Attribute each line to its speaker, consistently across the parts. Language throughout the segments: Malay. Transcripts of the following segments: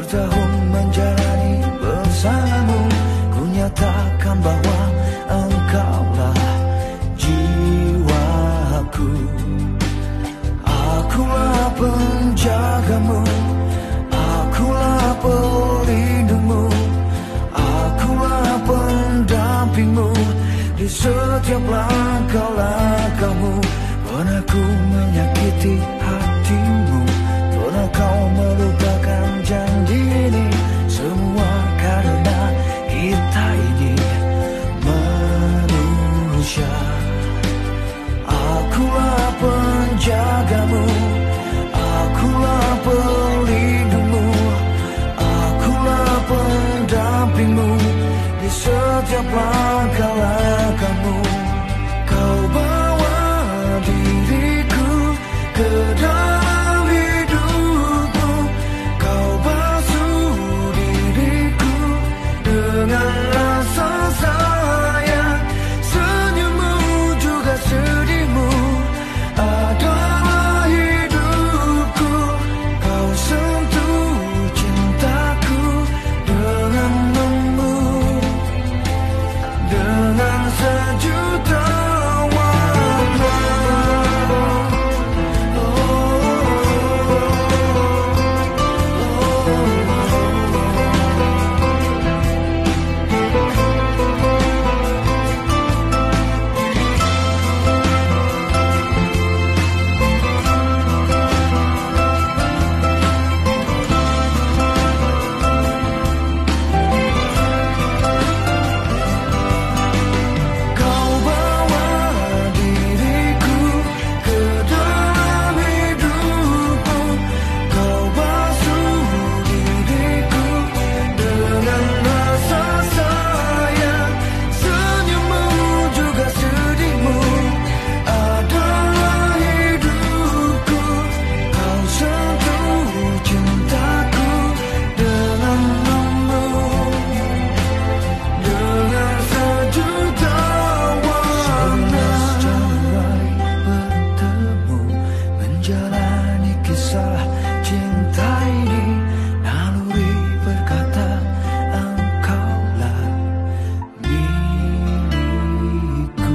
Speaker 1: bertahun menjalani bersamamu, ku nyatakan bahwa engkaulah jiwaku. Akulah penjagamu, akulah pelindungmu, akulah pendampingmu di setiap langkah-langkahmu. Pernah ku menyakiti hatimu, pernah kau melupakan janji ini, semua karena kita ini manusia. Akulah penjagamu, akulah pelindungmu, akulah pendampingmu di setiap langkah-langkahmu. Kau bawa diriku ke dalam hidupmu, kau basuh diriku dengan rasa sayang. Senyummu juga sedihmu adalah hidupku. Kau sentuh cintaku denganmu, dengan sejuta warna. Kau bawa diriku ke dalam hidupmu, kau basuh diriku dengan rasa sayang. Senyummu juga sedihmu adalah hidupku. Kau sentuh cintaku denganmu, dengan sejuta warna. 11 Januari bertemu, menjalani kisah cinta ini. Naluri berkata engkaulah milikku.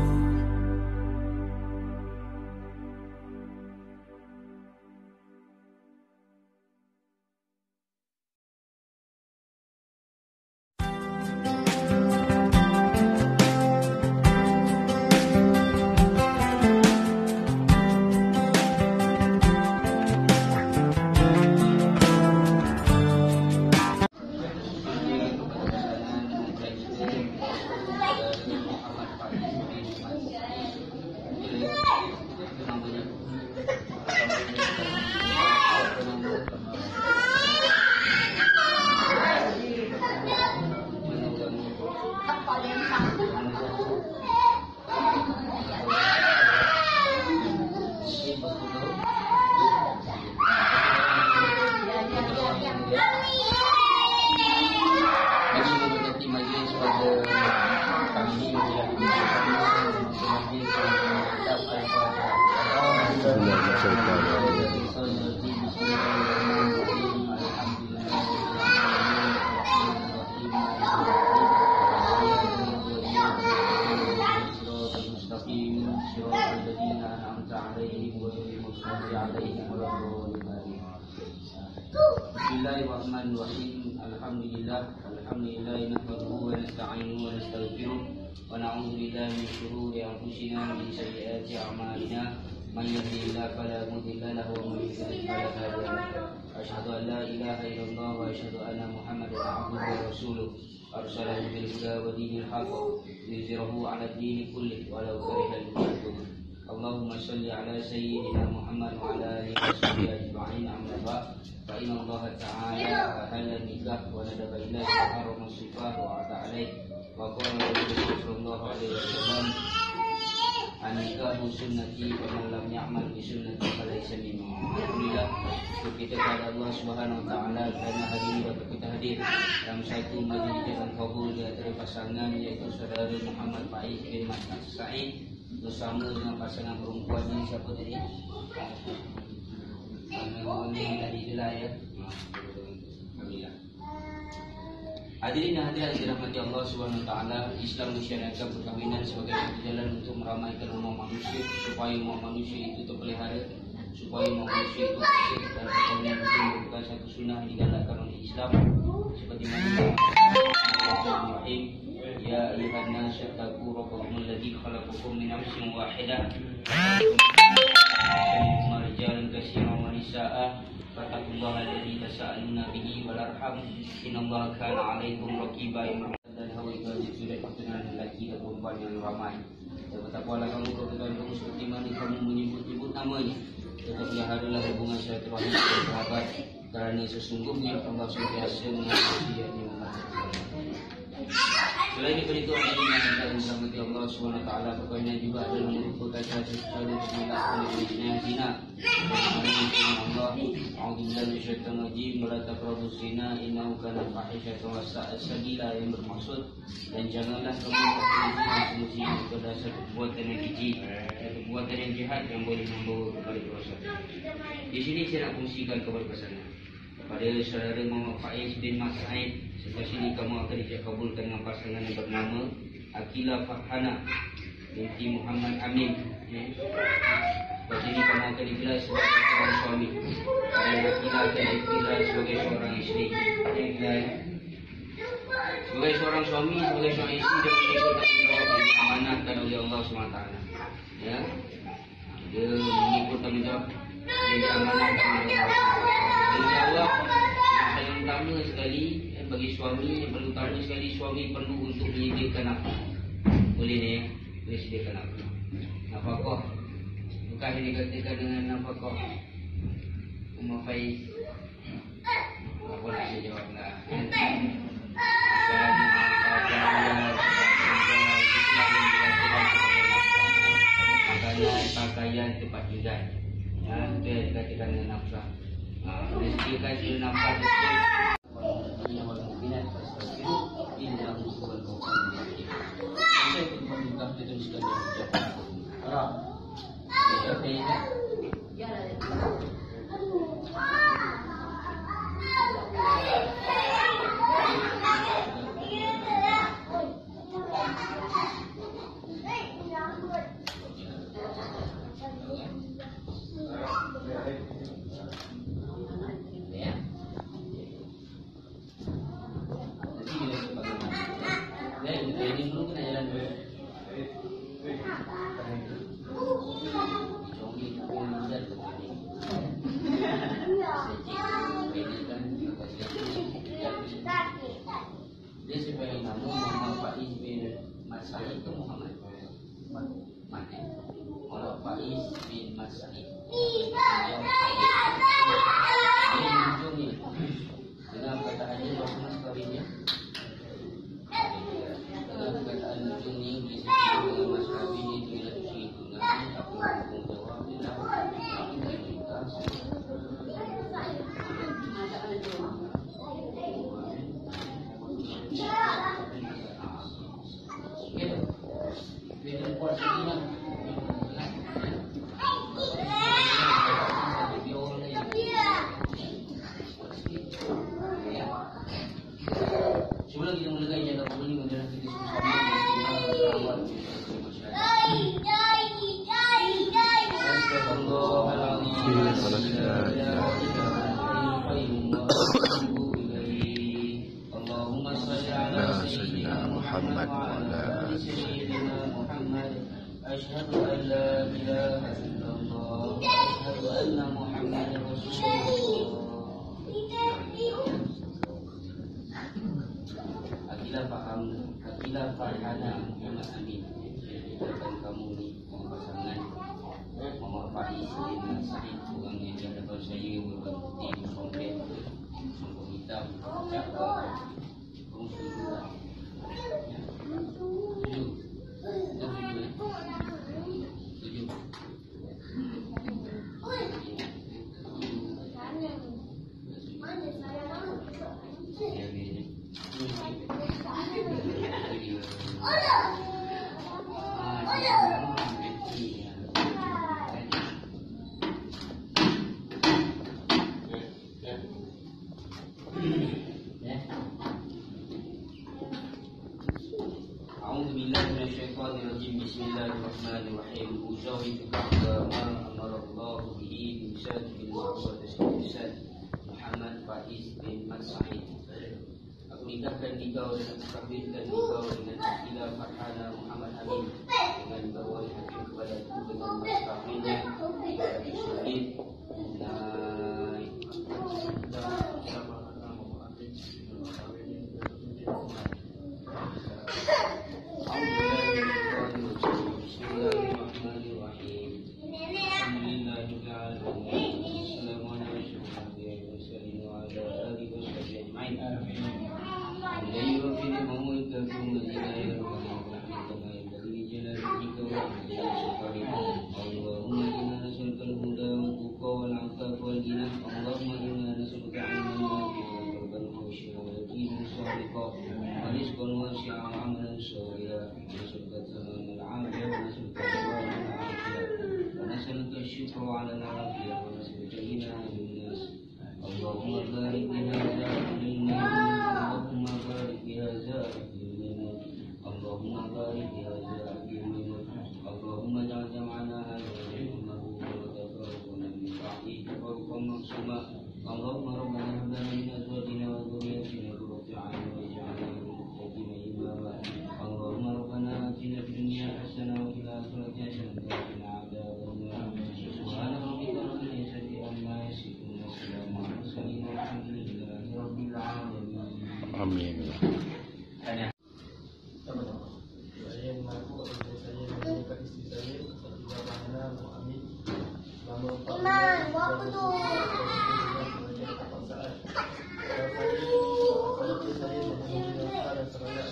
Speaker 2: Bismillahirrahmanirrahim. Alhamdulillah nahmaduhu wa nasta'inuhu wa nastaghfiruh wa na'udzu billahi min shururi anfusina wa min sayyiati a'malina. Man yahdihillahu fala mudilla lahu wa man yudlil fala hadiya lahu. Asyhadu an la ilaha illallah wa asyhadu anna Muhammadan abduhu wa rasuluh. Arsalahu bil huda wa dinil haqq liyuzhirahu 'ala ad-dini kullih walau karihal musyrikun. Allahumma shalli ala sayyidina Muhammad wa ala alihi wa sahbihi ajma'in. Amma ba'd. Fa inna Allah ta'ala ahalla nikah wa nadaba ilaihi wa harrama sifah wa ata alaihi wa qala Rasulullah sallallahu alaihi wasallam an-nikahu sunnati wa man lam ya'mal bi sunnati falaysa minni. Alhamdulillah, kita kepada Allah Subhanahu wa taala karena hari ini dapat kita hadir dalam satu majlis yang kabul di antara pasangan, yaitu saudara Muhammad Faiz bin Mas Said bersama dengan pasangan perempuannya siapa tadi? Ini tadi jelas ya. Hadirin dan hadirat dirahmati Allah Subhanahu wa taala, Islam mensyariatkan perkahwinan sebagai satu jalan untuk meramaikan umat manusia supaya umat manusia itu terpelihara, supaya umat manusia itu bersih, dan perkahwinan itu merupakan satu sunnah yang digalakkan oleh Islam seperti mana Bismillahirrahmanirrahim. Ya ayyuhan nas taqu rabbakum alladzi khalaqakum min nafsin wahidah wa rijalan katsiran wa nisaa'a fattaqullaha alladzi tasaaluna bihi wal arham innallaha kana 'alaikum raqiba. Dan hawa itu dari perkenalan lelaki dan perempuan yang ramai. Dan bertakwalah kamu kepada kamu seperti mana kamu menyebut-nyebut namanya. Tetap peliharalah hubungan silaturahmi dan sahabat, kerana sesungguhnya Allah sentiasa mengasihi yang memperhatikan. Selain daripada itu, Allah dirahmati Allah Subhanahu wa taala, perkahwinan juga adalah merupakan satu bismillah oleh zina. Allah, a'udzubillahi minasyaitonir rajim, wala taqrabuz zina innahu kana fahishatan wa sa'a sabila, yang bermaksud dan janganlah kamu melakukan zina itu adalah satu perbuatan yang keji, satu perbuatan yang jahat yang boleh membawa kepada dosa. Di sini saya nak kongsikan kepada pasangan, kepada saudara Muhammad Faiz bin Mas Said, setelah sini kamu akan dikabulkan dengan pasangan yang bernama Akila Farhana binti Muhammad Amin. Lepas ini kamu akan digelar sebagai seorang suami dan Akila akan digelar sebagai seorang isteri. Sebagai seorang suami, sebagai seorang isteri, dan mengikut tanggungjawab yang diamanahkan oleh Allah SWT. Ya, dia mengikut tanggungjawab yang diamanahkan oleh Allah SWT. InsyaAllah yang utama sekali bagi suami, yang paling utama sekali, suami perlu untuk menyediakan nafkah. Boleh ni ya, boleh sediakan nafkah. Nafkah bukan yang dikatakan dengan nafkah Umar Faiz. Apa nak saya jawab lah. Makanan, pakaian, tempat tinggal. Ya, itu yang dikatakan dengan nafkah. Boleh sediakan sila nafkah tersebut. Dia sebagai nama Muhammad Faiz bin Mas Said ke Muhammad Muhammad Faiz bin Mas Said. Ini ujung ni dengan perkataan dia berapa mas kahwinnya. Dengan perkataan ujung ni disebut dengan mas kahwin itu ialah hitungan apa yang jawab dia tapi kita sebelum kita mulai jaga bunyi menjelang kita bersama Allahumma salli ala sayyidina Muhammad wa ala ali sayyidina Muhammad. Asyhadu an la ilaha illallah wa asyhadu anna Muhammadar Rasulullah. Akila Farhana Muhammad Amin. Dan kamu ni pasangan Muhammad Faiz bin Mas Said, orang yang di hadapan saya berputih sombong hitam, cakap kamu setuju tak? Setuju? Setuju? Bismillahirrahmanirrahim. Bismillahirrahmanirrahim. Ushawituka ma amarallahu bihi min syadid bin ma'ruf Ustaz Muhammad Faiz bin Mas'id. Aku nikahkan engkau dan aku kawinkan engkau dengan Akila Farhana Muhammad Amin dengan bawa hakim kepada aku dengan mas kawinnya Pak Sulit
Speaker 3: Amin.
Speaker 2: Tanya.
Speaker 4: Saya mengaku apabila saya menikah isteri saya Safiya Rahana Muhammad selama 4 bulan apa tu? Saya mengucapkan dan seraya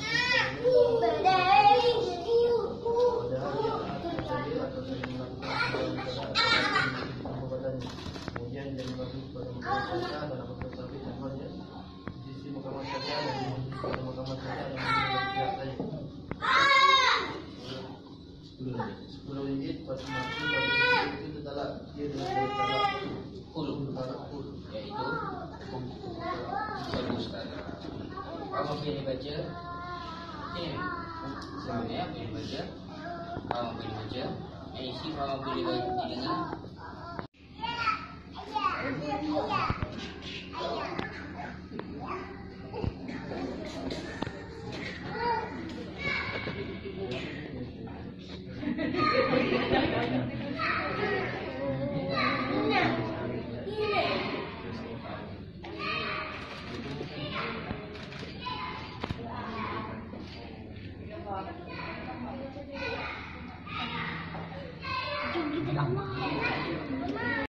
Speaker 4: kemudian dia mengadu kepada mahkamah dalam proses sampai tujuannya di sisi mahkamah syariah dan di sisi mahkamah syariah yang menjadi pihak saya 10 ringgit pada masa pada itu talak dia dengan talak kul
Speaker 2: Iaitu Ustaz. Kamu boleh baca ini sebenarnya boleh baca. Kamu boleh baca. Isi kamu boleh baca dengan